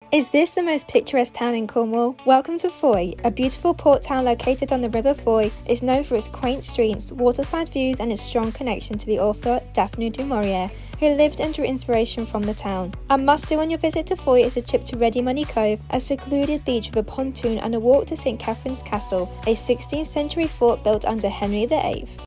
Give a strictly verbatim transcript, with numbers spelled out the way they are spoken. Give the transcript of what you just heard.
Is this the most picturesque town in Cornwall? Welcome to Fowey. A beautiful port town located on the River Fowey, is known for its quaint streets, waterside views and its strong connection to the author Daphne du Maurier, who lived and drew inspiration from the town. A must-do on your visit to Fowey is a trip to Ready Money Cove, a secluded beach with a pontoon and a walk to Saint Catherine's Castle, a sixteenth century fort built under Henry the eighth.